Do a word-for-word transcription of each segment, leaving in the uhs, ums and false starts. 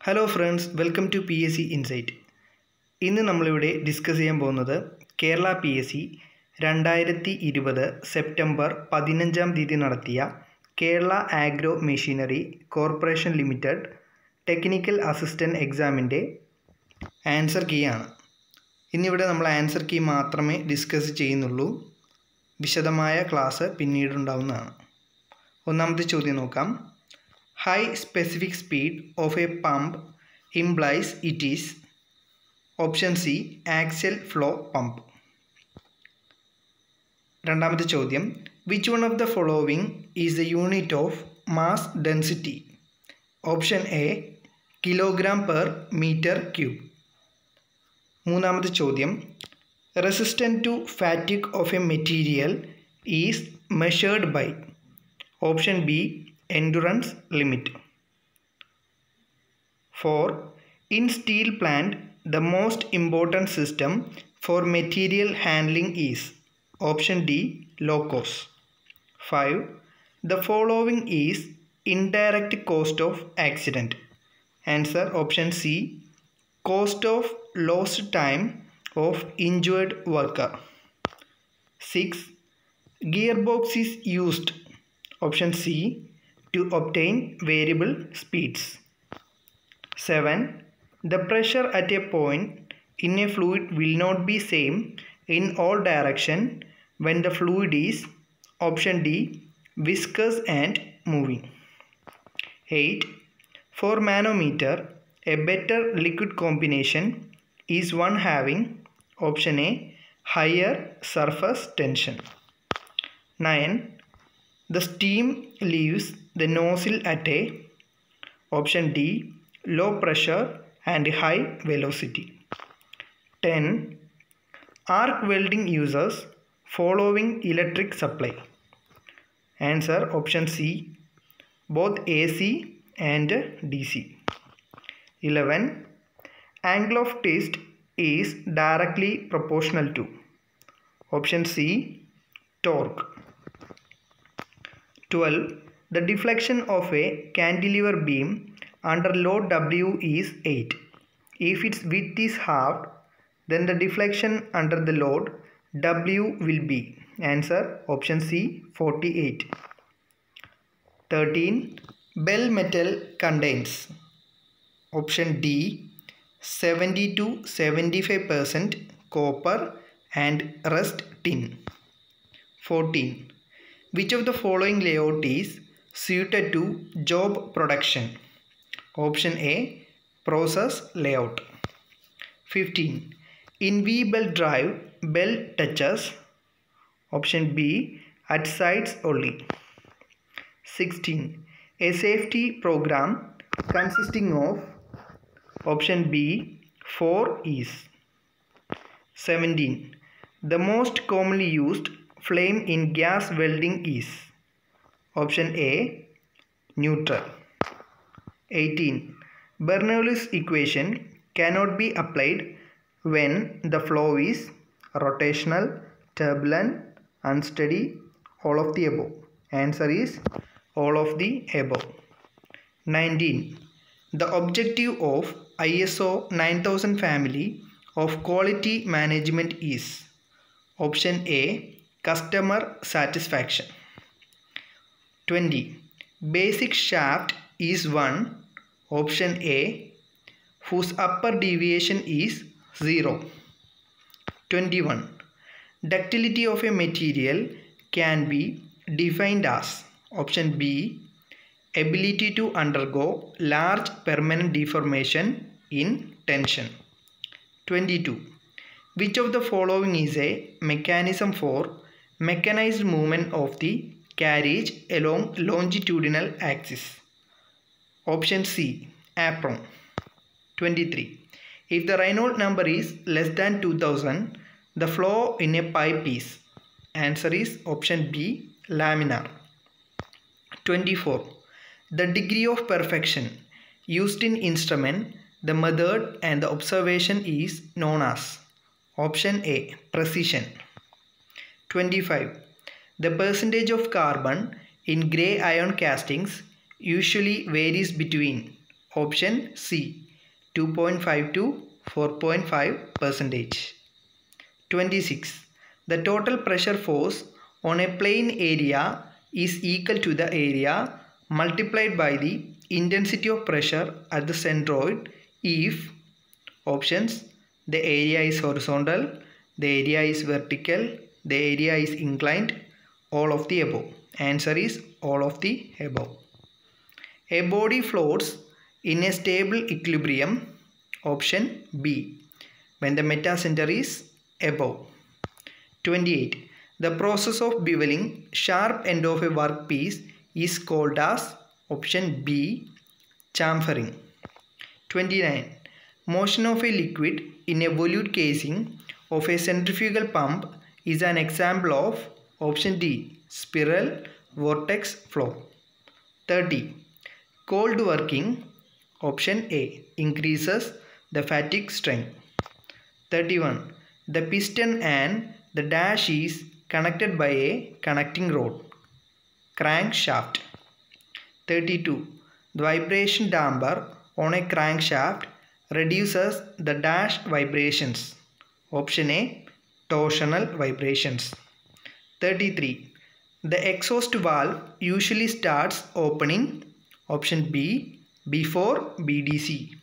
Hello friends, welcome to P S C insight. ഇന്ന് നമ്മളിവിടെ discuss ചെയ്യാൻ പോകുന്നത് കേരള പി എസ് സി രണ്ടായിരത്തി ഇരുപത് സെപ്റ്റംബർ പതിനഞ്ചാം തീയതി നടത്തിയ Kerala agro machinery corporation limited technical assistant എക്സാമിൻ്റെ ആൻസർ കീ ആണ്. ഇന്നിവിടെ നമ്മൾ ആൻസർ കീ മാത്രമേ ഡിസ്കസ് ചെയ്യുന്നുള്ളൂ. വിശദമായ ക്ലാസ് പിന്നീടുണ്ടാവുന്നതാണ്. ഒന്നാമത്തെ ചോദ്യം നോക്കാം. High specific speed of a pump implies it is option C axial flow pump. രണ്ടാമത്തെ ചോദ്യം, which one of the following is the unit of mass density? Option A kilogram per meter cube. മൂന്നാമത്തെ ചോദ്യം, resistance to fatigue of a material is measured by option B endurance limit. four. In steel plant, the most important system for material handling is option D locos. five. The following is indirect cost of accident. Answer option C cost of lost time of injured worker. six. Gearbox is used option C to obtain variable speeds. seven. The pressure at a point in a fluid will not be same in all direction when the fluid is option D viscous and moving. eight. For manometer, a better liquid combination is one having option A higher surface tension. nine. The steam leaves the nozzle at a option D low pressure and high velocity. ten. Arc welding uses following electric supply. Answer option C both A C and D C. eleven. Angle of twist is directly proportional to option C torque. twelve. The deflection of a cantilever beam under load W is eight. If its width is halved, then the deflection under the load W will be answer option C forty-eight. thirteen. Bell metal contains option D seventy to seventy-five percent copper and rust tin. fourteen. Which of the following layout is suited to job production? Option A process layout. fifteen. In V-belt drive, bell touches option B at sides only. sixteen. A safety program consisting of option B four is. seventeen. The most commonly used flame in gas welding is option A neutral. eighteen. Bernoulli's equation cannot be applied when the flow is rotational, turbulent, unsteady, all of the above. Answer is all of the above. nineteen. The objective of I S O nine thousand family of quality management is option A customer satisfaction. twenty. Basic shaft is one option A whose upper deviation is zero. twenty-one. Ductility of a material can be defined as option B ability to undergo large permanent deformation in tension. twenty-two. Which of the following is a mechanism for mechanized movement of the carriage along longitudinal axis? Option C apron. twenty-three. If the Reynolds number is less than two thousand, the flow in a pipe is. Answer is option B laminar. twenty-four. The degree of perfection used in instrument, the method and the observation is known as option A precision. twenty-five. The percentage of carbon in grey iron castings usually varies between Option C, two point five to four point five percentage. twenty-six. The total pressure force on a plane area is equal to the area multiplied by the intensity of pressure at the centroid if options: the area is horizontal, the area is vertical, the area is inclined, all of the above. Answer is all of the above. A body floats in a stable equilibrium. Option B, when the metacenter is above. twenty-eight. The process of beveling sharp end of a workpiece is called as option B, chamfering. twenty-nine. Motion of a liquid in a volute casing of a centrifugal pump is an example of option D, spiral vortex flow. thirty. Cold working, option A, increases the fatigue strength. thirty-one. The piston and the dash is connected by a connecting rod, crankshaft. thirty-two. The vibration damper on a crankshaft reduces the dash vibrations. Option A, torsional vibrations. thirty-three. The exhaust valve usually starts opening. Option B, before B D C.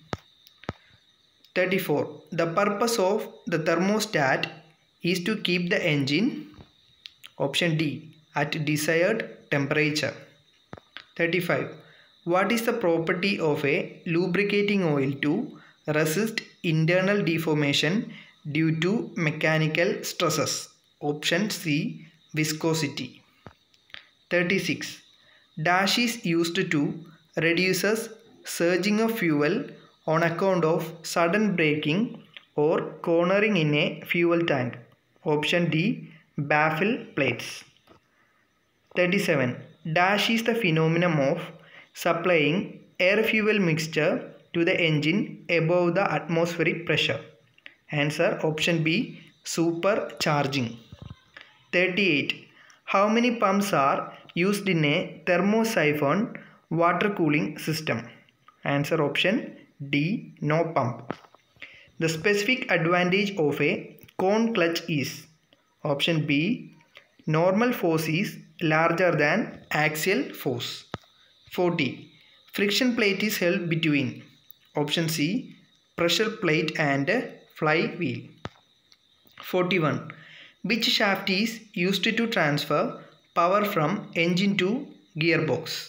thirty-four. The purpose of the thermostat is to keep the engine. Option D, at desired temperature. thirty-five. What is the property of a lubricating oil to resist internal deformation due to mechanical stresses? Option C, viscosity. thirty-six. Dash is used to reduces surging of fuel on account of sudden braking or cornering in a fuel tank. Option D, baffle plates. thirty-seven. Dash is the phenomenon of supplying air-fuel mixture to the engine above the atmospheric pressure. Answer option B, supercharging. thirty-eight. How many pumps are used in a thermosiphon water cooling system? Answer option D, no pump. The specific advantage of a cone clutch is option B, normal force is larger than axial force. forty. Friction plate is held between option C, pressure plate and flywheel. forty-one. Which shaft is used to transfer power from engine to gearbox?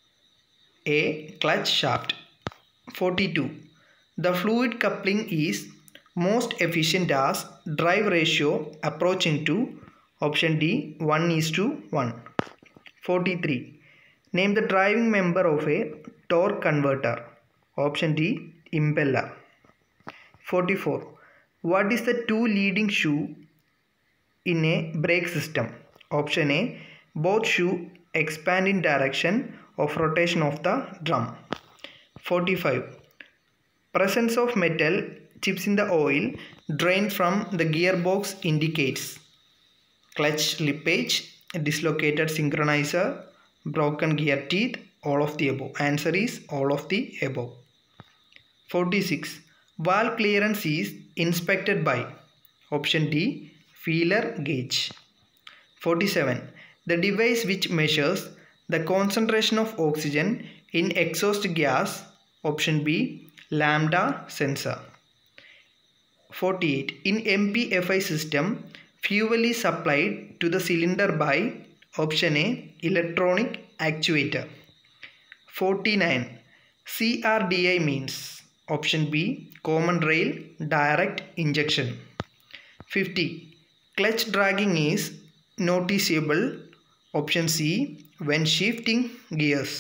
A, clutch shaft. forty-two. The fluid coupling is most efficient as drive ratio approaching to option D, one is to one. forty-three. Name the driving member of a torque converter. Option D, impeller. forty-four. What is the two leading shoe in a brake system? Option A, both shoe expand in direction of rotation of the drum. forty-five. Presence of metal chips in the oil drained from the gearbox indicates clutch slippage, dislocated synchronizer, broken gear teeth, all of the above. Answer is all of the above. forty-six. Valve clearance is inspected by option D, feeler gauge. forty-seven. The device which measures the concentration of oxygen in exhaust gas. Option B, lambda sensor. forty-eight. In M P F I system, fuel is supplied to the cylinder by option A, electronic actuator. forty-nine. C R D I means option B, common rail direct injection. fifty. Clutch dragging is noticeable. Option C, when shifting gears.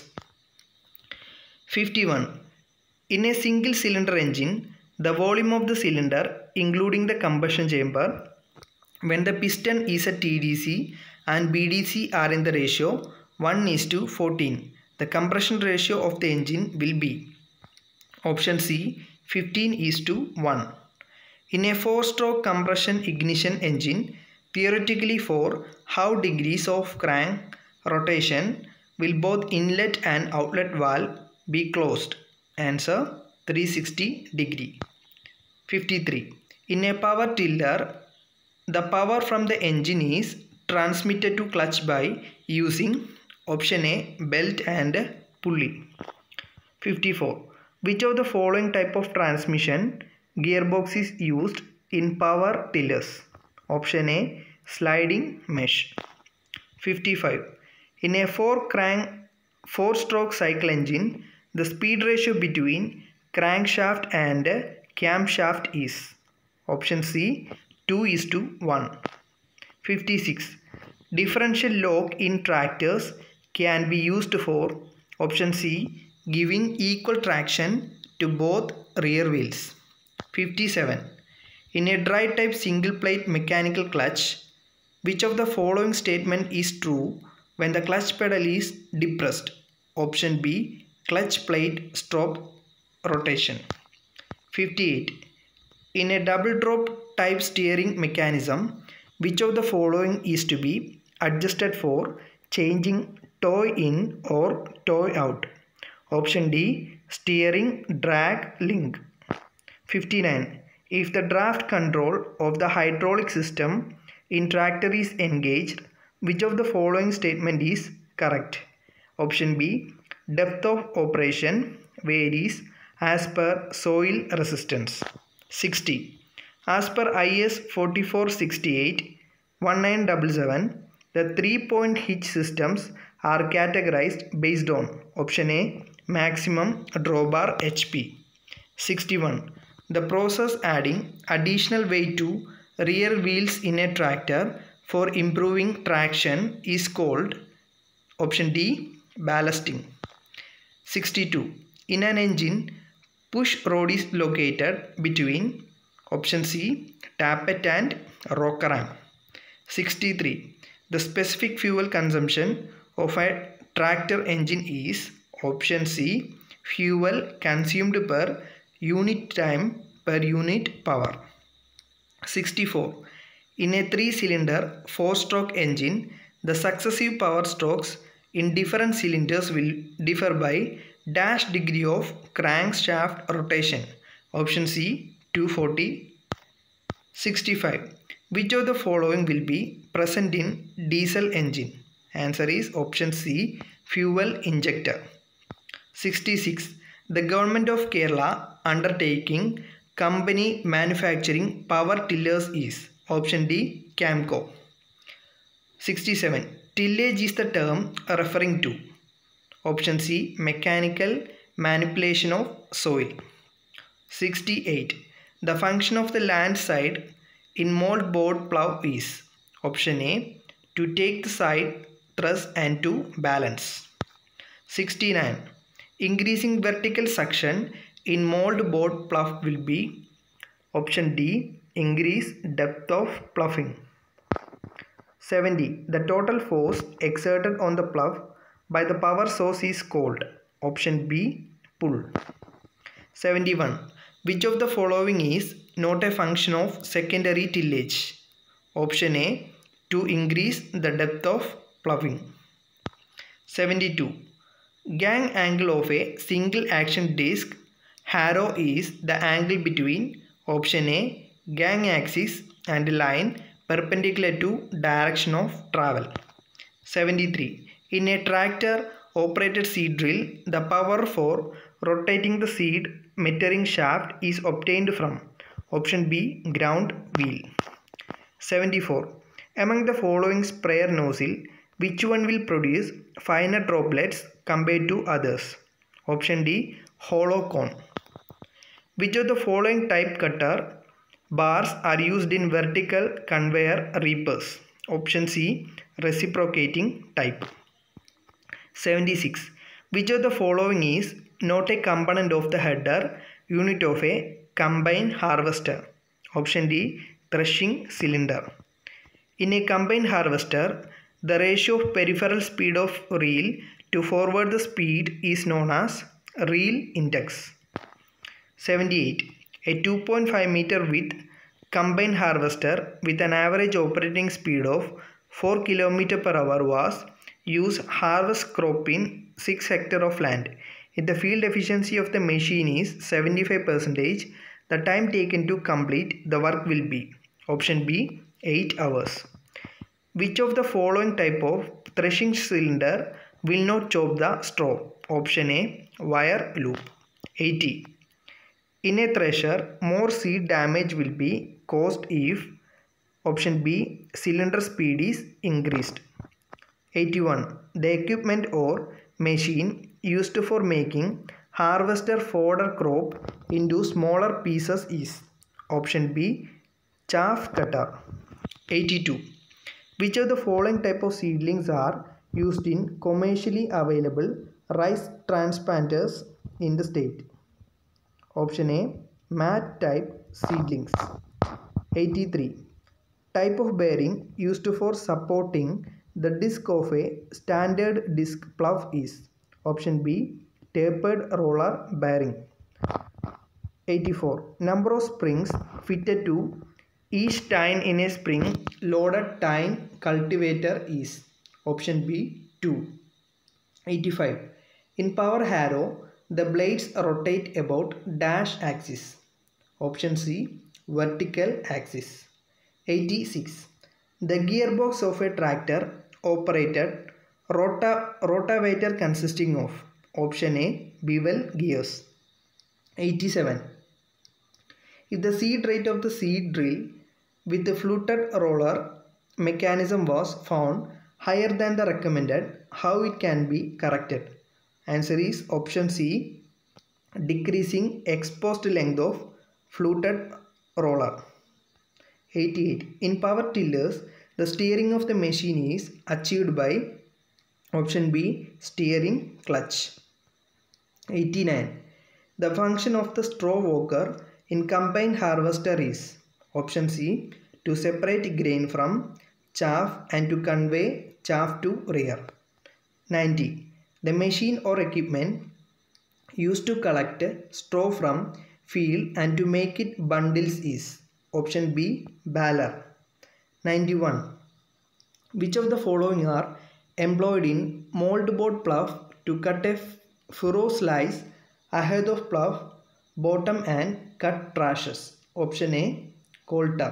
fifty-one. In a single cylinder engine, the volume of the cylinder including the combustion chamber when the piston is at T D C and B D C are in the ratio one is to fourteen, the compression ratio of the engine will be option C, fifteen is to one. In a four-stroke compression ignition engine, theoretically for how degrees of crank rotation will both inlet and outlet valve be closed? Answer three hundred sixty degree. fifty-three. In a power tiller, the power from the engine is transmitted to clutch by using option A, belt and pulley. fifty-four. Which of the following type of transmission gearbox is used in power tillers? Option A, sliding mesh. fifty-five. In a four crank four stroke cycle engine, the speed ratio between crankshaft and camshaft is option C, two is to one. fifty-six. Differential lock in tractors can be used for option C, giving equal traction to both rear wheels. fifty-seven. In a dry type single plate mechanical clutch, which of the following statement is true when the clutch pedal is depressed? Option B, clutch plate stop rotation. fifty-eight. In a double drop type steering mechanism, which of the following is to be adjusted for changing toe in or toe out? Option D, steering drag link. fifty-nine. If the draft control of the hydraulic system in tractor is engaged, which of the following statement is correct? Option B, depth of operation varies as per soil resistance. sixty. As per I S forty-four sixty-eight nineteen seventy-seven, the three-point hitch systems are categorized based on option A, maximum drawbar H P. sixty-one. The process adding additional weight to rear wheels in a tractor for improving traction is called option D, ballasting. sixty-two. In an engine, push rod is located between option C, tappet and rocker arm. sixty-three. The specific fuel consumption of a tractor engine is option C, fuel consumed per unit time per unit power. sixty-four. In a three-cylinder four-stroke engine, the successive power strokes in different cylinders will differ by dash degree of crankshaft rotation. Option C, two hundred forty. sixty-five. Which of the following will be present in diesel engine? Answer is option C, fuel injector. sixty-six. The government of Kerala undertaking company manufacturing power tillers is option D, Camco. sixty-seven. Tillage is the term referring to option C, mechanical manipulation of soil. sixty-eight. The function of the land side in mold board plough is option A, to take the side thrust and to balance. sixty-nine. Increasing vertical suction in mold board plough will be option D, increase depth of ploughing. seventy. The total force exerted on the plough by the power source is called option B, pull. seventy-one. Which of the following is not a function of secondary tillage? Option A, to increase the depth of ploughing. seventy-two. Gang angle of a single action disc harrow is the angle between option A, gang axis and line perpendicular to direction of travel. seventy-three. In a tractor operated seed drill, the power for rotating the seed metering shaft is obtained from option B, ground wheel. seventy-four. Among the following sprayer nozzle, which one will produce finer droplets compared to others? Option D, hollow cone. Which of the following type cutter bars are used in vertical conveyor reapers? Option C, reciprocating type. seventy-six. Which of the following is not a component of the header unit of a combine harvester? Option D, threshing cylinder. In a combine harvester, the ratio of peripheral speed of reel to forward the speed is known as reel index. seventy-eight. A two point five meter width combine harvester with an average operating speed of four kilometers per hour was used harvest crop in six hectares of land. If the field efficiency of the machine is seventy-five percent, the time taken to complete the work will be option B, eight hours. Which of the following type of threshing cylinder will not chop the straw? Option A, wire loop. eighty. In a thresher, more seed damage will be caused if option B, cylinder speed is increased. eighty-one. The equipment or machine used for making harvester fodder crop into smaller pieces is option B, chaff cutter. eighty-two. Which of the following type of seedlings are used in commercially available rice transplanters in the state? Option A, mat type seedlings. eighty-three. Type of bearing used for supporting the disc of a standard disc plough is option B, tapered roller bearing. eighty-four. Number of springs fitted to each tine in a spring loaded tine cultivator is option B, two. eighty-five. In power harrow, the blades rotate about dash axis. Option C, vertical axis. eighty-six. The gearbox of a tractor operated rota rotavator consisting of option A, bevel gears. eighty-seven. If the seed rate of the seed drill with the fluted roller mechanism was found higher than the recommended, how it can be corrected? Answer is option C, decreasing exposed length of fluted roller. eighty-eight. In power tillers, the steering of the machine is achieved by option B, steering clutch. eighty-nine. The function of the straw walker in combined harvester is option C, to separate grain from chaff and to convey chaff to rear. ninety. The machine or equipment used to collect straw from field and to make it bundles is option B, baler. ninety-one. Which of the following are employed in moldboard plough to cut a furrow slice ahead of plough bottom and cut trashes? Option A, coulter.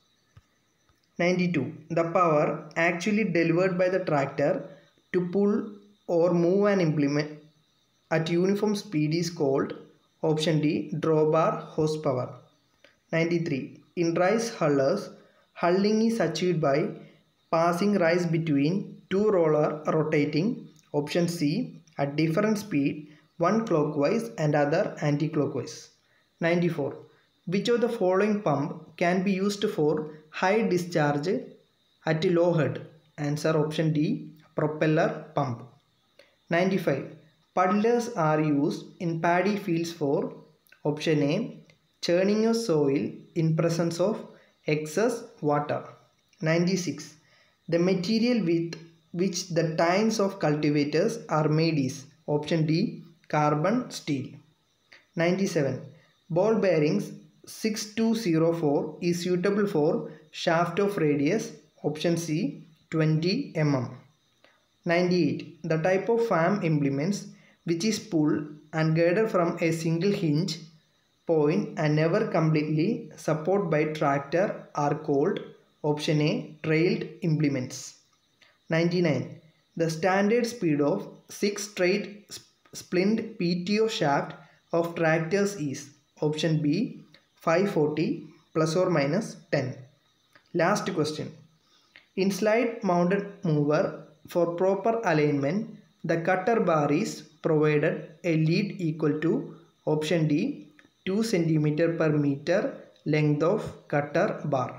ninety-two. The power actually delivered by the tractor to pull or move an implement at uniform speed is called option D, drawbar horsepower. ninety-three. In rice hullers, hulling is achieved by passing rice between two rollers rotating option C at different speed, one clockwise and other anti-clockwise. ninety-four. Which of the following pump can be used for high discharge at low head? Answer option D, propeller pump. ninety-five. Puddlers are used in paddy fields for option A, churning of soil in presence of excess water. ninety-six. The material with which the tines of cultivators are made is option D, carbon steel. ninety-seven. Ball bearings six two zero four is suitable for shaft of radius option C, twenty millimeters. ninety-eight. The type of farm implements which is pulled and girded from a single hinge point and never completely supported by tractor are called option A, trailed implements. ninety-nine. The standard speed of six straight splint P T O shaft of tractors is option B, five forty plus or minus ten. Last question. In slide mounted mover for proper alignment, the cutter bar is provided a lead equal to option D, two centimeters per meter length of cutter bar.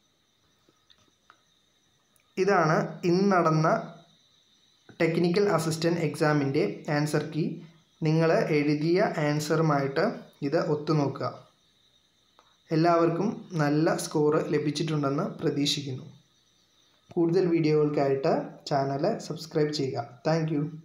ഇതാണ് ഇന്ന് നടന്ന technical assistant എക്സാമിൻ്റെ answer key. നിങ്ങൾ എഴുതിയ ആൻസറുമായിട്ട് ഇത് ഒത്തുനോക്കുക. എല്ലാവർക്കും നല്ല score ലഭിച്ചിട്ടുണ്ടെന്ന് പ്രതീക്ഷിക്കുന്നു. കൂടുതൽ വീഡിയോകൾക്കായിട്ട് ചാനൽ സബ്സ്ക്രൈബ് ചെയ്യുക. Thank U.